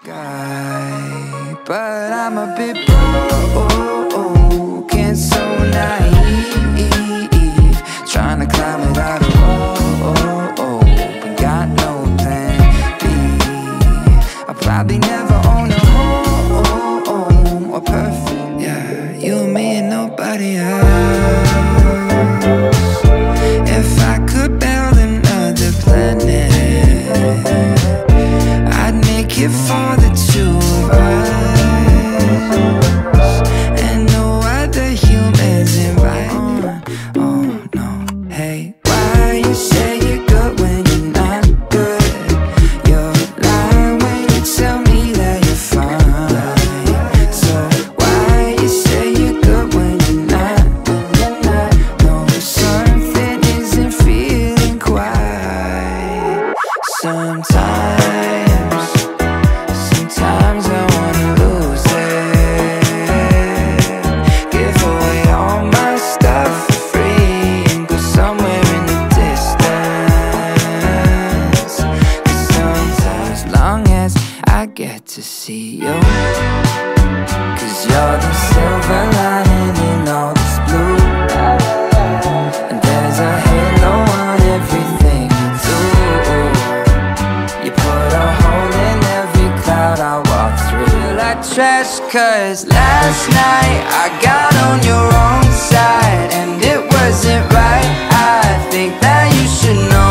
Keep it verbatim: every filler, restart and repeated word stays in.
sky, but I'm a bit broken, so naive, trying to climb it out of rope, but got no plan B. I'll probably never own a home or perfume. Yeah, you and me and nobody else. If I could build another planet, I'd make it for the two of us, and no other humans invited. Oh no, hey, why you say you're good when you're not good? You're lying when you tell me that you're fine. So why you say you're good when you're not? No, something isn't feeling quite. Sometimes, sometimes I wanna lose it, give away all my stuff for free, and go somewhere in the distance. 'Cause sometimes, as long as I get to see you, 'cause you're the silver lining in all this blue, and there's a halo on everything you do. You put a hole in every cloud I walk through. Feel like trash, 'cause last night I got on your wrong side, and it wasn't right. I think that you should know